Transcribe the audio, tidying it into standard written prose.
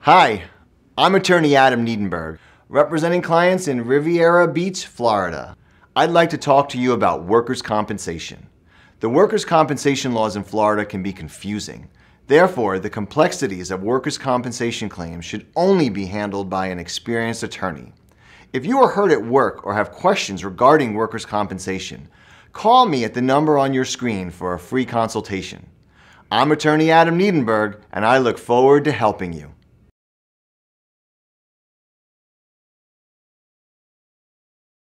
Hi, I'm attorney Adam Niedenberg, representing clients in Riviera Beach, Florida. I'd like to talk to you about workers' compensation. The workers' compensation laws in Florida can be confusing. Therefore, the complexities of workers' compensation claims should only be handled by an experienced attorney. If you are hurt at work or have questions regarding workers' compensation, call me at the number on your screen for a free consultation. I'm attorney Adam Niedenberg, and I look forward to helping you.